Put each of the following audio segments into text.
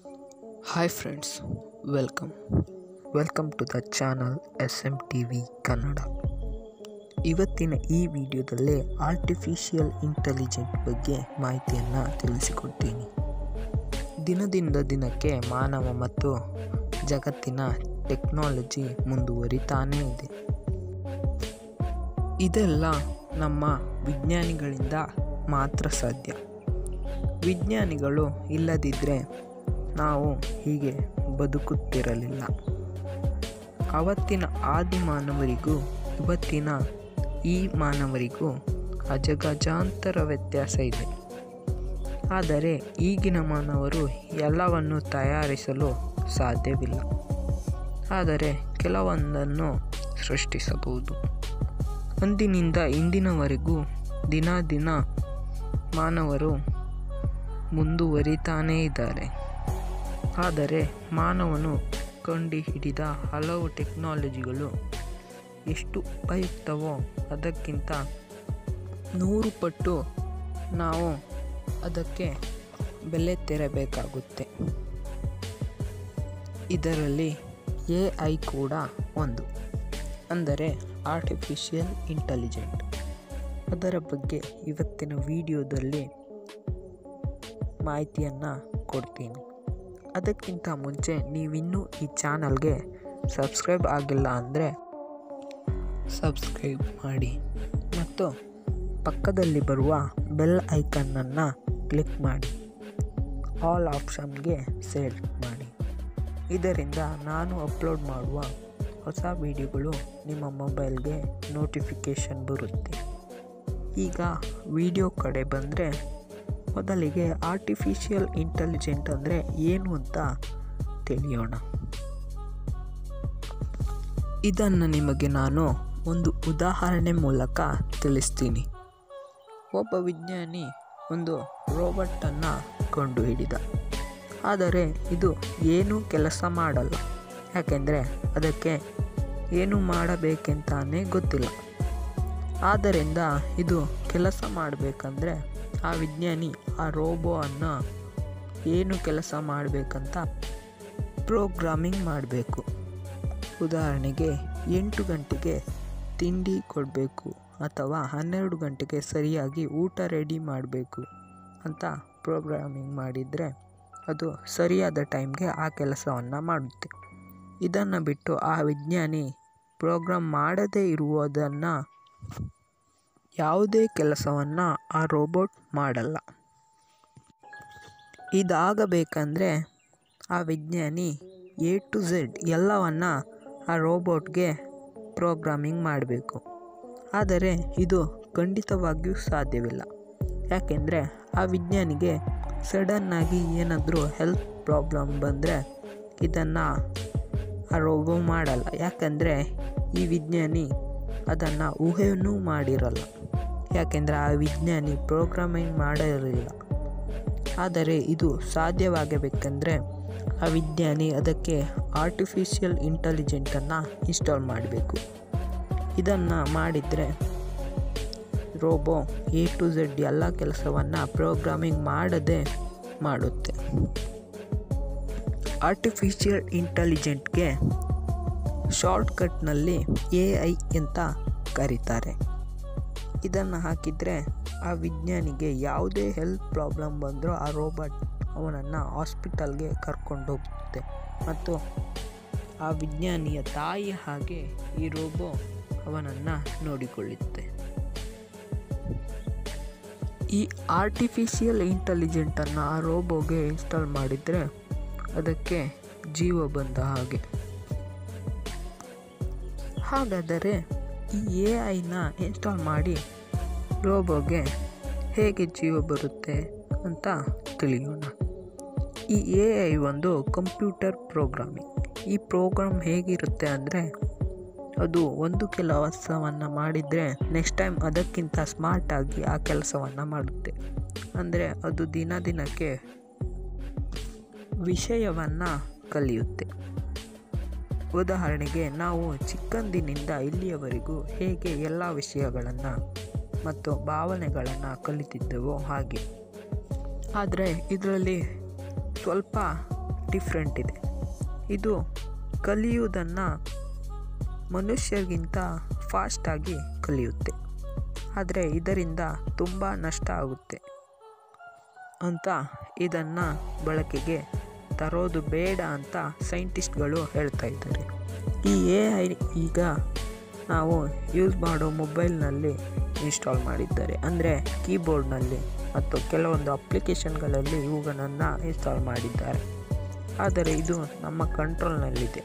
Hi friends, welcome to the channel SMTV Kannada. ಇವತ್ತಿನ ಈ ವಿಡಿಯೋದಲ್ಲಿ ಆರ್ಟಿಫಿಷಿಯಲ್ ಇಂಟೆಲಿಜೆಂಟ್ ಬಗ್ಗೆ ಮಾಹಿತಿಯನ್ನು ತಿಳಿಸಿಕೊಡ್ತೀನಿ. ದಿನದಿಂದ ದಿನಕ್ಕೆ ಮಾನವ ಮತ್ತು ಜಗತ್ತಿನ ಟೆಕ್ನಾಲಜಿ ಮುಂದುವರಿತಾನೇ ಇದೆ. ಇದೆಲ್ಲ ನಮ್ಮ ವಿಜ್ಞಾನಿಗಳಿಂದ ಮಾತ್ರ ಸಾಧ್ಯ. ವಿಜ್ಞಾನಿಗಳು ಇಲ್ಲದಿದ್ದರೆ ನಾವು ಹೀಗೆ ಬದುಕುತ್ತಿರಲಿಲ್ಲ. ಅವತ್ತಿನ ಆದಿಮಾನವರಿಗೂ ಇವತ್ತಿನ ಈ ಮಾನವರಿಗೂ ಅಜಗಜಾಂತರ ವ್ಯತ್ಯಾಸ ಇದೆ. ಆದರೆ ಈಗಿನ ಮಾನವರು ಎಲ್ಲವನ್ನು ತಯಾರಿಸಲು ಸಾಧ್ಯವಿಲ್ಲ. ಆದರೆ ಕೆಲವೊಂದನ್ನು ಸೃಷ್ಟಿಸಬಹುದು. ಅಂದಿನಿಂದ ಇಂದಿನವರೆಗೂ ದಿನ ಮಾನವರು ಮುಂದುವರಿತಾನೇ ಇದ್ದಾರೆ. ಆದರೆ ಮಾನವನು ಕಂಡುಹಿಡಿದ ಹಲವು ಟೆಕ್ನಾಲಜಿಗಳು ಎಷ್ಟು ಉಪಯುಕ್ತವೋ ಅದಕ್ಕಿಂತ 100 ಪಟ್ಟು ನಾವು ಅದಕ್ಕೆ ಬೆಲೆ ತೆರಬೇಕಾಗುತ್ತೆ. ಇದರಲ್ಲಿ AI ಕೂಡ ಒಂದು, ಅಂದರೆ ಆರ್ಟಿಫಿಷಿಯಲ್ ಇಂಟೆಲಿಜೆಂಟ್. ಅದರ ಬಗ್ಗೆ ಇವತ್ತಿನ ವಿಡಿಯೋದಲ್ಲಿ ಮಾಹಿತಿಯನ್ನು ಕೊಡ್ತೀನಿ. ಅದಕ್ಕಿಂತ ಮುಂಚೆ ನೀವಿನ್ನೂ ಈ ಚಾನಲ್ಗೆ ಸಬ್ಸ್ಕ್ರೈಬ್ ಆಗಿಲ್ಲ ಅಂದರೆ ಸಬ್ಸ್ಕ್ರೈಬ್ ಮಾಡಿ ಮತ್ತು ಪಕ್ಕದಲ್ಲಿ ಬರುವ ಬೆಲ್ ಐಕನ್ನನ್ನು ಕ್ಲಿಕ್ ಮಾಡಿ ಆಲ್ ಆಪ್ಷನ್ಗೆ ಸೆಲೆಕ್ಟ್ ಮಾಡಿ. ಇದರಿಂದ ನಾನು ಅಪ್ಲೋಡ್ ಮಾಡುವ ಹೊಸ ವಿಡಿಯೋಗಳು ನಿಮ್ಮ ಮೊಬೈಲ್ಗೆ ನೋಟಿಫಿಕೇಷನ್ ಬರುತ್ತೆ. ಈಗ ವಿಡಿಯೋ ಕಡೆ ಬಂದರೆ ಮೊದಲಿಗೆ ಆರ್ಟಿಫಿಷಿಯಲ್ ಇಂಟೆಲಿಜೆಂಟ್ ಅಂದರೆ ಏನು ಅಂತ ತಿಳಿಯೋಣ. ಇದನ್ನು ನಿಮಗೆ ನಾನು ಒಂದು ಉದಾಹರಣೆ ಮೂಲಕ ತಿಳಿಸ್ತೀನಿ. ಒಬ್ಬ ವಿಜ್ಞಾನಿ ಒಂದು ರೋಬೋಟನ್ನು ಕಂಡುಹಿಡಿದ. ಆದರೆ ಇದು ಏನೂ ಕೆಲಸ ಮಾಡಲ್ಲ. ಯಾಕೆಂದರೆ ಅದಕ್ಕೆ ಏನು ಮಾಡಬೇಕೆಂತಾನೇ ಗೊತ್ತಿಲ್ಲ. ಆದ್ದರಿಂದ ಇದು ಕೆಲಸ ಮಾಡಬೇಕಂದ್ರೆ ಆ ವಿಜ್ಞಾನಿ ಆ ರೋಬೋವನ್ನು ಏನು ಕೆಲಸ ಮಾಡಬೇಕಂತ ಪ್ರೋಗ್ರಾಮಿಂಗ್ ಮಾಡಬೇಕು. ಉದಾಹರಣೆಗೆ 8 ಗಂಟೆಗೆ ತಿಂಡಿ ಕೊಡಬೇಕು ಅಥವಾ 12 ಗಂಟೆಗೆ ಸರಿಯಾಗಿ ಊಟ ರೆಡಿ ಮಾಡಬೇಕು ಅಂತ ಪ್ರೋಗ್ರಾಮಿಂಗ್ ಮಾಡಿದರೆ ಅದು ಸರಿಯಾದ ಟೈಮ್ಗೆ ಆ ಕೆಲಸವನ್ನು ಮಾಡುತ್ತೆ. ಇದನ್ನು ಬಿಟ್ಟು ಆ ವಿಜ್ಞಾನಿ ಪ್ರೋಗ್ರಾಮ್ ಮಾಡದೇ ಇರುವುದನ್ನು ಯಾವುದೇ ಕೆಲಸವನ್ನು ಆ ರೋಬೋಟ್ ಮಾಡಲ್ಲ. ಇದಾಗಬೇಕಂದ್ರೆ ಆ ವಿಜ್ಞಾನಿ A to Z ಎಲ್ಲವನ್ನು ಆ ರೋಬೋಟ್ಗೆ ಪ್ರೋಗ್ರಾಮಿಂಗ್ ಮಾಡಬೇಕು. ಆದರೆ ಇದು ಖಂಡಿತವಾಗಿಯೂ ಸಾಧ್ಯವಿಲ್ಲ. ಯಾಕೆಂದರೆ ಆ ವಿಜ್ಞಾನಿಗೆ ಸಡನ್ನಾಗಿ ಏನಾದರೂ ಹೆಲ್ತ್ ಪ್ರಾಬ್ಲಮ್ ಬಂದರೆ ಇದನ್ನು ಆ ರೋಬೋ ಮಾಡಲ್ಲ. ಯಾಕೆಂದರೆ ಈ ವಿಜ್ಞಾನಿ ಅದನ್ನು ಊಹೆಯೂ ಮಾಡಿರಲ್ಲ. ಯಾಕೆಂದರೆ ಆ ವಿಜ್ಞಾನಿ ಪ್ರೋಗ್ರಾಮಿಂಗ್ ಮಾಡಿರಲಿಲ್ಲ. ಆದರೆ ಇದು ಸಾಧ್ಯವಾಗಬೇಕೆಂದರೆ ಆ ವಿಜ್ಞಾನಿ ಅದಕ್ಕೆ ಆರ್ಟಿಫಿಷಿಯಲ್ ಇಂಟೆಲಿಜೆಂಟನ್ನು ಇನ್ಸ್ಟಾಲ್ ಮಾಡಬೇಕು. ಇದನ್ನು ಮಾಡಿದರೆ ರೋಬೋ A to Z ಎಲ್ಲ ಕೆಲಸವನ್ನು ಪ್ರೋಗ್ರಾಮಿಂಗ್ ಮಾಡದೆ ಮಾಡುತ್ತೆ. ಆರ್ಟಿಫಿಷಿಯಲ್ ಇಂಟೆಲಿಜೆಂಟ್ಗೆ ಶಾರ್ಟ್ಕಟ್ನಲ್ಲಿ AI ಅಂತ ಕರೀತಾರೆ. ಇದನ್ನು ಹಾಕಿದರೆ ಆ ವಿಜ್ಞಾನಿಗೆ ಯಾವುದೇ ಹೆಲ್ತ್ ಪ್ರಾಬ್ಲಮ್ ಬಂದರೂ ಆ ರೋಬೋಟ್ ಅವನನ್ನು ಹಾಸ್ಪಿಟಲ್ಗೆ ಕರ್ಕೊಂಡು ಹೋಗುತ್ತೆ ಮತ್ತು ಆ ವಿಜ್ಞಾನಿಯ ತಾಯಿ ಹಾಗೆ ಈ ರೋಬೋ ಅವನನ್ನು ನೋಡಿಕೊಳ್ಳುತ್ತೆ. ಈ ಆರ್ಟಿಫಿಷಿಯಲ್ ಇಂಟೆಲಿಜೆಂಟನ್ನು ಆ ರೋಬೋಗೆ ಇನ್ಸ್ಟಾಲ್ ಮಾಡಿದರೆ ಅದಕ್ಕೆ ಜೀವ ಬಂದ ಹಾಗೆ. ಹಾಗಾದರೆ ಈ AIನ ಇನ್ಸ್ಟಾಲ್ ಮಾಡಿ ರೋಬೋಗೆ ಹೇಗೆ ಜೀವ ಬರುತ್ತೆ ಅಂತ ತಿಳಿಯೋಣ. ಈ AI ಒಂದು ಕಂಪ್ಯೂಟರ್ ಪ್ರೋಗ್ರಾಮಿಂಗ್. ಈ ಪ್ರೋಗ್ರಾಮ್ ಹೇಗಿರುತ್ತೆ ಅಂದರೆ ಅದು ಒಂದು ಕೆಲಸವನ್ನು ಮಾಡಿದರೆ ನೆಕ್ಸ್ಟ್ ಟೈಮ್ ಅದಕ್ಕಿಂತ ಸ್ಮಾರ್ಟಾಗಿ ಆ ಕೆಲಸವನ್ನು ಮಾಡುತ್ತೆ. ಅಂದರೆ ಅದು ದಿನಕ್ಕೆ ವಿಷಯವನ್ನು ಕಲಿಯುತ್ತೆ. ಉದಾಹರಣೆಗೆ ನಾವು ಚಿಕ್ಕಂದಿನಿಂದ ಇಲ್ಲಿಯವರೆಗೂ ಹೇಗೆ ಎಲ್ಲ ವಿಷಯಗಳನ್ನು ಮತ್ತು ಭಾವನೆಗಳನ್ನು ಕಲಿತಿದ್ದೆವೋ ಹಾಗೆ. ಆದರೆ ಇದರಲ್ಲಿ ಸ್ವಲ್ಪ ಡಿಫ್ರೆಂಟ್ ಇದೆ. ಇದು ಕಲಿಯುವುದನ್ನು ಮನುಷ್ಯರಿಗಿಂತ ಫಾಸ್ಟಾಗಿ ಕಲಿಯುತ್ತೆ, ಆದರೆ ಇದರಿಂದ ತುಂಬ ನಷ್ಟ ಆಗುತ್ತೆ ಅಂತ ಇದನ್ನು ಬಳಕೆಗೆ ತರೋದು ಬೇಡ ಅಂತ ಸೈಂಟಿಸ್ಟ್ಗಳು ಹೇಳ್ತಾ ಇದ್ದಾರೆ. ಈ AI ಈಗ ನಾವು ಯೂಸ್ ಮಾಡೋ ಮೊಬೈಲ್ನಲ್ಲಿ ಇನ್ಸ್ಟಾಲ್ ಮಾಡಿದ್ದಾರೆ, ಅಂದರೆ ಕೀಬೋರ್ಡ್ನಲ್ಲಿ ಮತ್ತು ಕೆಲವೊಂದು ಅಪ್ಲಿಕೇಶನ್ಗಳಲ್ಲಿ ಇವುಗಳನ್ನು ಇನ್ಸ್ಟಾಲ್ ಮಾಡಿದ್ದಾರೆ. ಆದರೆ ಇದು ನಮ್ಮ ಕಂಟ್ರೋಲ್ನಲ್ಲಿದೆ.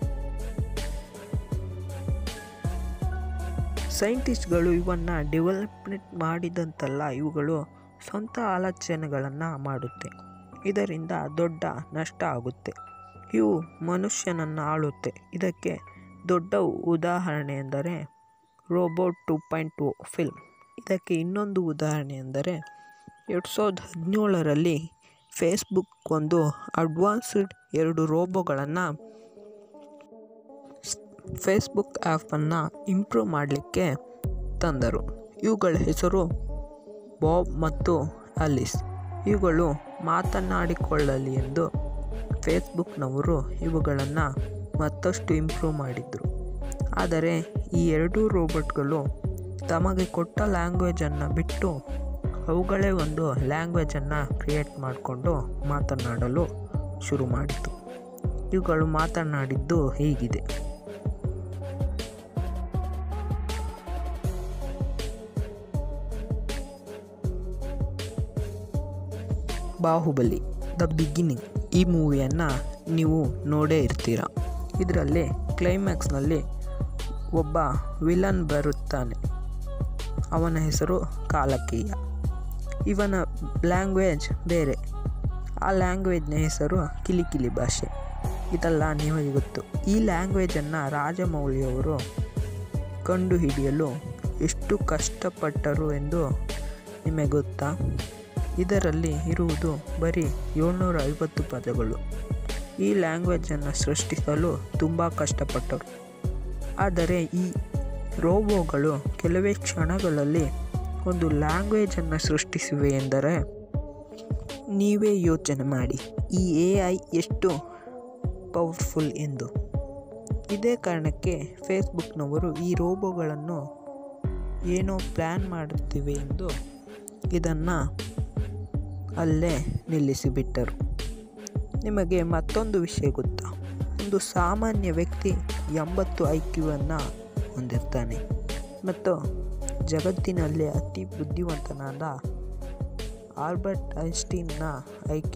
ಸೈಂಟಿಸ್ಟ್ಗಳು ಇವನ್ನು ಡೆವಲಪ್ಮೆಂಟ್ ಮಾಡಿದಂತಲ್ಲ, ಇವುಗಳು ಸ್ವಂತ ಆಲೋಚನೆಗಳನ್ನು ಮಾಡುತ್ತೆ. ಇದರಿಂದ ದೊಡ್ಡ ನಷ್ಟ ಆಗುತ್ತೆ. ಇವು ಮನುಷ್ಯನನ್ನು ಆಳುತ್ತೆ. ಇದಕ್ಕೆ ದೊಡ್ಡ ಉದಾಹರಣೆ ಎಂದರೆ ರೋಬೋಟ್ 2.0 ಫಿಲ್ಮ್. ಇದಕ್ಕೆ ಇನ್ನೊಂದು ಉದಾಹರಣೆ ಎಂದರೆ 2017ರಲ್ಲಿ ಫೇಸ್ಬುಕ್ ಒಂದು ಅಡ್ವಾನ್ಸ್ಡ್ 2 ರೋಬೋಗಳನ್ನು ಫೇಸ್ಬುಕ್ ಆ್ಯಪನ್ನು ಇಂಪ್ರೂವ್ ಮಾಡಲಿಕ್ಕೆ ತಂದರು. ಇವುಗಳ ಹೆಸರು ಬಾಬ್ ಮತ್ತು ಆಲಿಸ್. ಇವುಗಳು ಮಾತನಾಡಿಕೊಳ್ಳಲಿ ಎಂದು ಫೇಸ್ಬುಕ್ನವರು ಇವುಗಳನ್ನು ಮತ್ತಷ್ಟು ಇಂಪ್ರೂವ್ ಮಾಡಿದರು. ಆದರೆ ಈ 2 ರೋಬೋಟ್ಗಳು ತಮಗೆ ಕೊಟ್ಟ ಲ್ಯಾಂಗ್ವೇಜನ್ನು ಬಿಟ್ಟು ಅವುಗಳೇ ಒಂದು ಲ್ಯಾಂಗ್ವೇಜನ್ನು ಕ್ರಿಯೇಟ್ ಮಾಡಿಕೊಂಡು ಮಾತನಾಡಲು ಶುರು ಮಾಡಿತು. ಇವುಗಳು ಮಾತನಾಡಿದ್ದು ಹೀಗಿದೆ: ಬಾಹುಬಲಿ ದ ಬಿಗಿನಿಂಗ್ ಈ ಮೂವಿಯನ್ನು ನೀವು ನೋಡೇ ಇರ್ತೀರ. ಇದರಲ್ಲಿ ಕ್ಲೈಮ್ಯಾಕ್ಸ್ನಲ್ಲಿ ಒಬ್ಬ ವಿಲನ್ ಬರುತ್ತಾನೆ. ಅವನ ಹೆಸರು ಕಾಲಕೇಯ. ಇವನ ಲ್ಯಾಂಗ್ವೇಜ್ ಬೇರೆ. ಆ ಲ್ಯಾಂಗ್ವೇಜ್ನ ಹೆಸರು ಕಿಲಿಕಿಲಿ ಭಾಷೆ. ಇದೆಲ್ಲ ನಿಮಗೆ ಗೊತ್ತು. ಈ ಲ್ಯಾಂಗ್ವೇಜನ್ನು ರಾಜಮೌಳಿಯವರು ಕಂಡುಹಿಡಿಯಲು ಎಷ್ಟು ಕಷ್ಟಪಟ್ಟರು ಎಂದು ನಿಮಗೆ ಗೊತ್ತಾ? ಇದರಲ್ಲಿ ಇರುವುದು ಬರೀ 750 ಪದಗಳು. ಈ ಲ್ಯಾಂಗ್ವೇಜನ್ನು ಸೃಷ್ಟಿಸಲು ತುಂಬ ಕಷ್ಟಪಟ್ಟರು. ಆದರೆ ಈ ರೋಬೋಗಳು ಕೆಲವೇ ಕ್ಷಣಗಳಲ್ಲಿ ಒಂದು ಲ್ಯಾಂಗ್ವೇಜನ್ನು ಸೃಷ್ಟಿಸಿವೆ ಎಂದರೆ ನೀವೇ ಯೋಚನೆ ಮಾಡಿ ಈ AI ಎಷ್ಟು ಪವರ್ಫುಲ್ ಎಂದು. ಇದೇ ಕಾರಣಕ್ಕೆ ಫೇಸ್ಬುಕ್ನವರು ಈ ರೋಬೋಗಳನ್ನು ಏನೋ ಪ್ಲ್ಯಾನ್ ಮಾಡುತ್ತಿವೆ ಎಂದು ಇದನ್ನು ಅಲ್ಲೇ ನಿಲ್ಲಿಸಿಬಿಟ್ಟರು. ನಿಮಗೆ ಮತ್ತೊಂದು ವಿಷಯ ಗೊತ್ತಾ? ಒಂದು ಸಾಮಾನ್ಯ ವ್ಯಕ್ತಿ 80 IQವನ್ನು ಹೊಂದಿರ್ತಾನೆ ಮತ್ತು ಜಗತ್ತಿನಲ್ಲಿ ಅತಿ ಬುದ್ಧಿವಂತನಾದ ಆಲ್ಬರ್ಟ್ ಐನ್ಸ್ಟೀನ್ನ IQ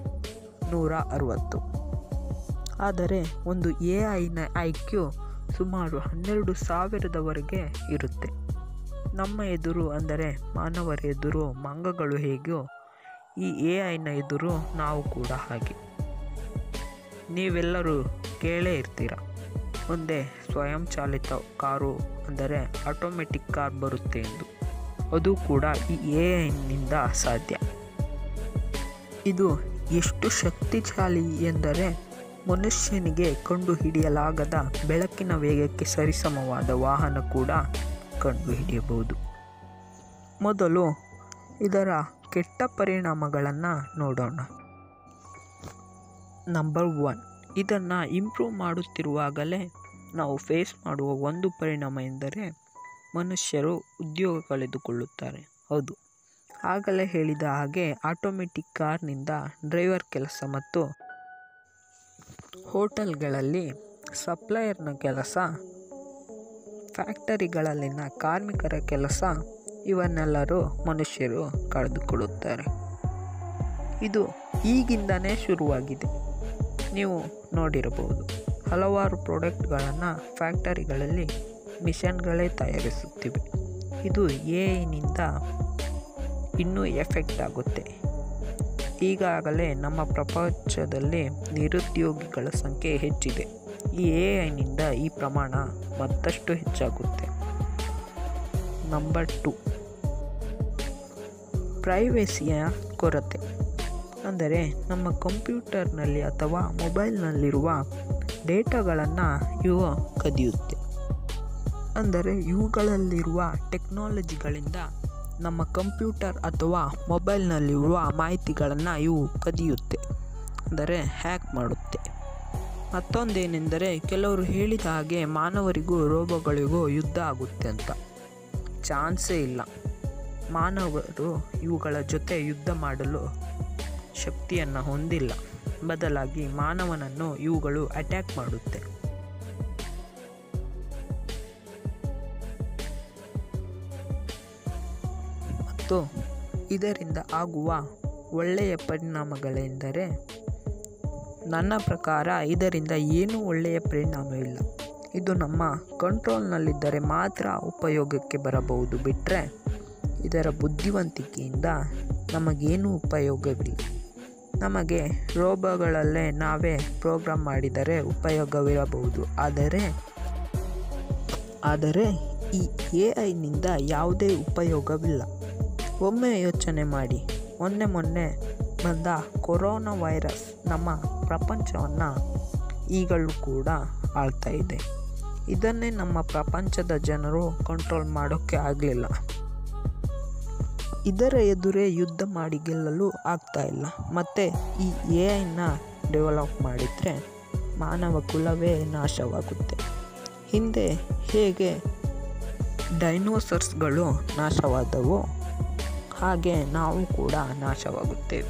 160. ಆದರೆ ಒಂದು AIನ IQ ಸುಮಾರು 12,000ವರೆಗೆ ಇರುತ್ತೆ. ನಮ್ಮ ಎದುರು ಅಂದರೆ ಮಾನವರ ಎದುರು ಮಂಗಗಳು ಹೇಗೋ ಈ AI ನ ಎದುರು ನಾವು ಕೂಡ ಹಾಗೆ. ನೀವೆಲ್ಲರೂ ಕೇಳೇ ಇರ್ತೀರ, ಒಂದೇ ಸ್ವಯಂಚಾಲಿತ ಕಾರು ಅಂದರೆ ಆಟೋಮೆಟಿಕ್ ಕಾರ್ ಬರುತ್ತೆ ಎಂದು. ಅದು ಕೂಡ ಈ AIನಿಂದ ಸಾಧ್ಯ. ಇದು ಎಷ್ಟು ಶಕ್ತಿಶಾಲಿ ಎಂದರೆ ಮನುಷ್ಯನಿಗೆ ಕಂಡುಹಿಡಿಯಲಾಗದ ಬೆಳಕಿನ ವೇಗಕ್ಕೆ ಸರಿಸಮವಾದ ವಾಹನ ಕೂಡ ಕಂಡುಹಿಡಿಯಬಹುದು. ಮೊದಲು ಇದರ ಕೆಟ್ಟ ಪರಿಣಾಮಗಳನ್ನು ನೋಡೋಣ. ನಂಬರ್ 1, ಇದನ್ನು ಇಂಪ್ರೂವ್ ಮಾಡುತ್ತಿರುವಾಗಲೇ ನಾವು ಫೇಸ್ ಮಾಡುವ ಒಂದು ಪರಿಣಾಮ ಎಂದರೆ ಮನುಷ್ಯರು ಉದ್ಯೋಗ ಕಳೆದುಕೊಳ್ಳುತ್ತಾರೆ. ಹೌದು, ಆಗಲೇ ಹೇಳಿದ ಹಾಗೆ ಆಟೋಮೆಟಿಕ್ ಕಾರ್ನಿಂದ ಡ್ರೈವರ್ ಕೆಲಸ ಮತ್ತು ಹೋಟೆಲ್ಗಳಲ್ಲಿ ಸಪ್ಲೈಯರ್ನ ಕೆಲಸ, ಫ್ಯಾಕ್ಟರಿಗಳಲ್ಲಿನ ಕಾರ್ಮಿಕರ ಕೆಲಸ ಇವನ್ನೆಲ್ಲರೂ ಮನುಷ್ಯರು ಕಳೆದುಕೊಳ್ಳುತ್ತಾರೆ. ಇದು ಈಗಿಂದನೇ ಶುರುವಾಗಿದೆ. ನೀವು ನೋಡಿರಬಹುದು, ಹಲವಾರು ಪ್ರಾಡಕ್ಟ್ಗಳನ್ನು ಫ್ಯಾಕ್ಟರಿಗಳಲ್ಲಿ ಮಿಷನ್ಗಳೇ ತಯಾರಿಸುತ್ತಿವೆ. ಇದು AIನಿಂದ ಇನ್ನೂ ಎಫೆಕ್ಟ್ ಆಗುತ್ತೆ. ಈಗಾಗಲೇ ನಮ್ಮ ಪ್ರಪಂಚದಲ್ಲಿ ನಿರುದ್ಯೋಗಿಗಳ ಸಂಖ್ಯೆ ಹೆಚ್ಚಿದೆ. ಈ AIನಿಂದ ಈ ಪ್ರಮಾಣ ಮತ್ತಷ್ಟು ಹೆಚ್ಚಾಗುತ್ತೆ. ನಂಬರ್ 2, ಪ್ರೈವೇಸಿಯ ಕೊರತೆ. ಅಂದರೆ ನಮ್ಮ ಕಂಪ್ಯೂಟರ್ನಲ್ಲಿ ಅಥವಾ ಮೊಬೈಲ್ನಲ್ಲಿರುವ ಡೇಟಾಗಳನ್ನು ಇವು ಕದಿಯುತ್ತೆ. ಅಂದರೆ ಇವುಗಳಲ್ಲಿರುವ ಟೆಕ್ನಾಲಜಿಗಳಿಂದ ನಮ್ಮ ಕಂಪ್ಯೂಟರ್ ಅಥವಾ ಮೊಬೈಲ್ನಲ್ಲಿರುವ ಮಾಹಿತಿಗಳನ್ನು ಇವು ಕದಿಯುತ್ತೆ. ಅಂದರೆ ಹ್ಯಾಕ್ ಮಾಡುತ್ತೆ. ಮತ್ತೊಂದೇನೆಂದರೆ ಕೆಲವರು ಹೇಳಿದ ಹಾಗೆ ಮಾನವರಿಗೂ ರೋಬೋಗಳಿಗೂ ಯುದ್ಧ ಆಗುತ್ತೆ ಅಂತ. ಚಾನ್ಸೇ ಇಲ್ಲ. ಮಾನವರು ಇವುಗಳ ಜೊತೆ ಯುದ್ಧ ಮಾಡಲು ಶಕ್ತಿಯನ್ನು ಹೊಂದಿಲ್ಲ. ಬದಲಾಗಿ ಮಾನವನನ್ನು ಇವುಗಳು ಅಟ್ಯಾಕ್ ಮಾಡುತ್ತೆ. ಮತ್ತು ಇದರಿಂದ ಆಗುವ ಒಳ್ಳೆಯ ಪರಿಣಾಮಗಳೆಂದರೆ, ನನ್ನ ಪ್ರಕಾರ ಇದರಿಂದ ಏನೂ ಒಳ್ಳೆಯ ಪರಿಣಾಮವಿಲ್ಲ. ಇದು ನಮ್ಮ ಕಂಟ್ರೋಲ್ನಲ್ಲಿದ್ದರೆ ಮಾತ್ರ ಉಪಯೋಗಕ್ಕೆ ಬರಬಹುದು. ಬಿಟ್ಟರೆ ಇದರ ಬುದ್ಧಿವಂತಿಕೆಯಿಂದ ನಮಗೇನೂ ಉಪಯೋಗವಿಲ್ಲ. ನಮಗೆ ರೋಬೋಗಳಲ್ಲೇ ನಾವೇ ಪ್ರೋಗ್ರಾಮ್ ಮಾಡಿದರೆ ಉಪಯೋಗವಿರಬಹುದು. ಆದರೆ ಈ AI-ನಿಂದ ಯಾವುದೇ ಉಪಯೋಗವಿಲ್ಲ. ಒಮ್ಮೆ ಯೋಚನೆ ಮಾಡಿ, ಮೊನ್ನೆ ಬಂದ ಕೊರೋನಾ ವೈರಸ್ ನಮ್ಮ ಪ್ರಪಂಚವನ್ನು ಈಗಲೂ ಕೂಡ ಆಳ್ತಾ ಇದೆ. ಇದನ್ನೇ ನಮ್ಮ ಪ್ರಪಂಚದ ಜನರು ಕಂಟ್ರೋಲ್ ಮಾಡೋಕ್ಕೆ ಆಗಲಿಲ್ಲ. ಇದರ ಎದುರೇ ಯುದ್ಧ ಮಾಡಿ ಗೆಲ್ಲಲು ಆಗ್ತಾ ಇಲ್ಲ. ಮತ್ತು ಈ AI-ನ ಡೆವಲಪ್ ಮಾಡಿದರೆ ಮಾನವ ಕುಲವೇ ನಾಶವಾಗುತ್ತೆ. ಹಿಂದೆ ಹೇಗೆ ಡೈನೋಸರ್ಸ್ಗಳು ನಾಶವಾದವು, ಹಾಗೆ ನಾವು ಕೂಡ ನಾಶವಾಗುತ್ತೇವೆ.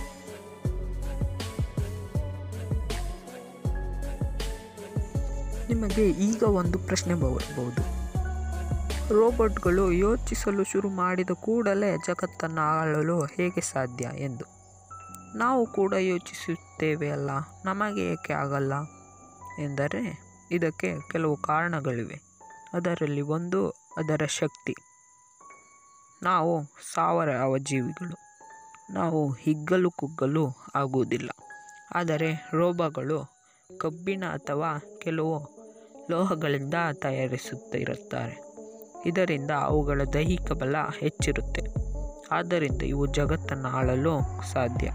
ನಿಮಗೆ ಈಗ ಒಂದು ಪ್ರಶ್ನೆ ಬರಬಹುದು, ರೋಬೋಟ್ಗಳು ಯೋಚಿಸಲು ಶುರು ಮಾಡಿದ ಕೂಡಲೇ ಜಗತ್ತನ್ನು ಆಳಲು ಹೇಗೆ ಸಾಧ್ಯ ಎಂದು. ನಾವು ಕೂಡ ಯೋಚಿಸುತ್ತೇವೆ ಅಲ್ಲ, ನಮಗೆ ಏಕೆ ಆಗಲ್ಲ ಎಂದರೆ ಇದಕ್ಕೆ ಕೆಲವು ಕಾರಣಗಳಿವೆ. ಅದರಲ್ಲಿ ಒಂದು ಅದರ ಶಕ್ತಿ. ನಾವು ಸಾವಯವ ಜೀವಿಗಳು, ನಾವು ಹಿಗ್ಗಲು ಕುಗ್ಗಲು ಆಗುವುದಿಲ್ಲ. ಆದರೆ ರೋಬೋಗಳು ಕಬ್ಬಿಣ ಅಥವಾ ಕೆಲವು ಲೋಹಗಳಿಂದ ತಯಾರಿಸುತ್ತಿರುತ್ತಾರೆ. ಇದರಿಂದ ಅವುಗಳ ದೈಹಿಕ ಬಲ ಹೆಚ್ಚಿರುತ್ತೆ. ಆದ್ದರಿಂದ ಇವು ಜಗತ್ತನ್ನು ಆಳಲು ಸಾಧ್ಯ.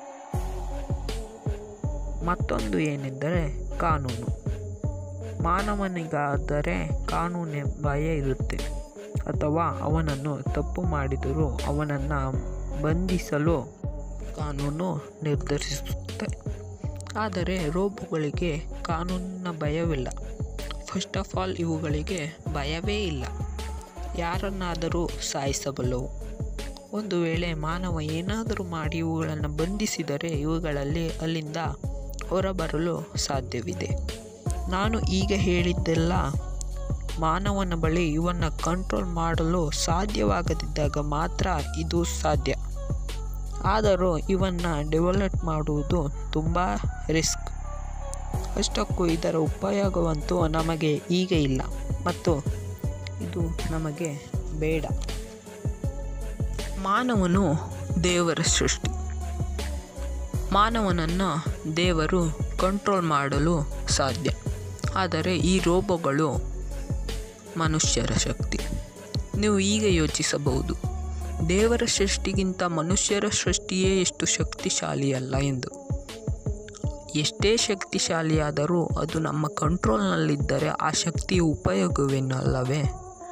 ಮತ್ತೊಂದು ಏನೆಂದರೆ ಕಾನೂನು. ಮಾನವನಿಗಾದರೆ ಕಾನೂನಿನ ಭಯ ಇರುತ್ತೆ, ಅಥವಾ ಅವನನ್ನು ತಪ್ಪು ಮಾಡಿದರೂ ಅವನನ್ನು ಬಂಧಿಸಲು ಕಾನೂನು ನಿರ್ಧರಿಸುತ್ತೆ. ಆದರೆ ರೋಬೋಗಳಿಗೆ ಕಾನೂನಿನ ಭಯವಿಲ್ಲ. ಫಸ್ಟ್ ಆಫ್ ಆಲ್ ಇವುಗಳಿಗೆ ಭಯವೇ ಇಲ್ಲ. ಯಾರನ್ನಾದರೂ ಸಾಯಿಸಬಲ್ಲವು. ಒಂದು ವೇಳೆ ಮಾನವ ಏನಾದರೂ ಮಾಡಿ ಇವುಗಳನ್ನು ಬಂಧಿಸಿದರೆ ಇವುಗಳಲ್ಲಿ ಅಲ್ಲಿಂದ ಹೊರಬರಲು ಸಾಧ್ಯವಿದೆ. ನಾನು ಈಗ ಹೇಳಿದ್ದೆಲ್ಲ ಮಾನವನ ಬಳಿ ಇವನ್ನು ಕಂಟ್ರೋಲ್ ಮಾಡಲು ಸಾಧ್ಯವಾಗದಿದ್ದಾಗ ಮಾತ್ರ ಇದು ಸಾಧ್ಯ. ಆದರೂ ಇವನ್ನು ಡೆವಲಪ್ ಮಾಡುವುದು ತುಂಬ ರಿಸ್ಕ್. ಅಷ್ಟಕ್ಕೂ ಇದರ ಉಪಯೋಗವಂತೂ ನಮಗೆ ಈಗ ಇಲ್ಲ ಮತ್ತು ಇದು ನಮಗೆ ಬೇಡ. ಮಾನವನು ದೇವರ ಸೃಷ್ಟಿ. ಮಾನವನನ್ನು ದೇವರು ಕಂಟ್ರೋಲ್ ಮಾಡಲು ಸಾಧ್ಯ. ಆದರೆ ಈ ರೋಬೋಗಳು ಮನುಷ್ಯರ ಶಕ್ತಿ. ನೀವು ಈಗ ಯೋಚಿಸಬಹುದು, ದೇವರ ಸೃಷ್ಟಿಗಿಂತ ಮನುಷ್ಯರ ಸೃಷ್ಟಿಯೇ ಎಷ್ಟು ಶಕ್ತಿಶಾಲಿಯಲ್ಲ ಎಂದು. ಎಷ್ಟೇ ಶಕ್ತಿಶಾಲಿಯಾದರೂ ಅದು ನಮ್ಮ ಕಂಟ್ರೋಲ್ನಲ್ಲಿದ್ದರೆ ಆ ಶಕ್ತಿಯ ಉಪಯೋಗವೇನಲ್ಲವೇ?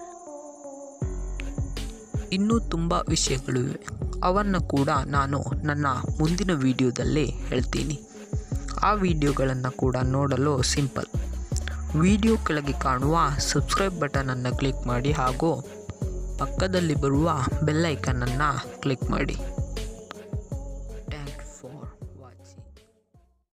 ಇನ್ನೂ ತುಂಬ ವಿಷಯಗಳಿವೆ. ಅವನ್ನು ಕೂಡ ನಾನು ನನ್ನ ಮುಂದಿನ ವಿಡಿಯೋದಲ್ಲಿ ಹೇಳ್ತೀನಿ. ಆ ವಿಡಿಯೋಗಳನ್ನು ಕೂಡ ನೋಡಲು ಸಿಂಪಲ್. ವಿಡಿಯೋ ಕೆಳಗೆ ಕಾಣುವ ಸಬ್ಸ್ಕ್ರೈಬ್ ಬಟನನ್ನು ಕ್ಲಿಕ್ ಮಾಡಿ ಹಾಗೂ ಪಕ್ಕದಲ್ಲಿ ಬರುವ ಬೆಲ್ ಐಕನನ್ನು ಕ್ಲಿಕ್ ಮಾಡಿ.